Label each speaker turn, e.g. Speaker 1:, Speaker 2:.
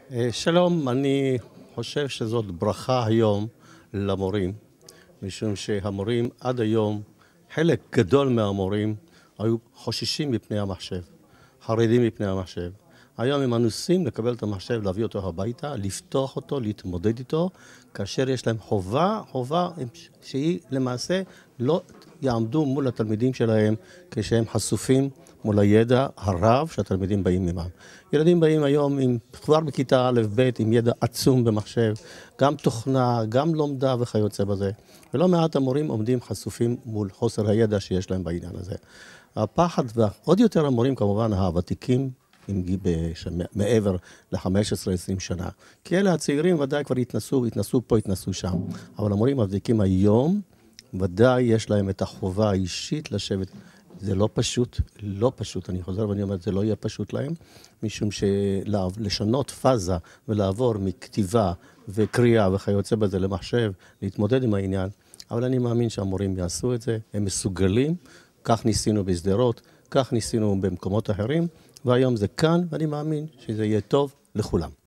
Speaker 1: שלום, אני חושב שזאת ברכה היום למורים, משום שהמורים עד היום, חלק גדול מהמורים היו חוששים מפני המחשב, חרדים מפני המחשב. היום הם מנוסים לקבל את המחשב, להביא אותו הביתה, לפתוח אותו, להתמודד איתו, כאשר יש להם חובה שהיא למעשה לא יעמדו מול התלמידים שלהם כשהם חשופים מול הידע הרב שהתלמידים באים עמם. ילדים באים היום כבר בכיתה א' ב' עם ידע עצום במחשב, גם תוכנה, גם לומדה וכיוצא בזה. ולא מעט המורים עומדים חשופים מול חוסר הידע שיש להם בעניין הזה. הפחד, ועוד יותר המורים כמובן הוותיקים, מעבר ל-15-20 שנה. כי אלה הצעירים ודאי כבר התנסו פה, התנסו שם. אבל המורים הוותיקים היום, ודאי יש להם את החובה האישית לשבת. זה לא פשוט, לא פשוט. אני חוזר ואני אומר, זה לא יהיה פשוט להם, משום שלשנות פאזה ולעבור מכתיבה וקריאה וכיוצא בזה למחשב, להתמודד עם העניין. אבל אני מאמין שהמורים יעשו את זה, הם מסוגלים, כך ניסינו בסדרות, כך ניסינו במקומות אחרים, והיום זה כאן, ואני מאמין שזה יהיה טוב לכולם.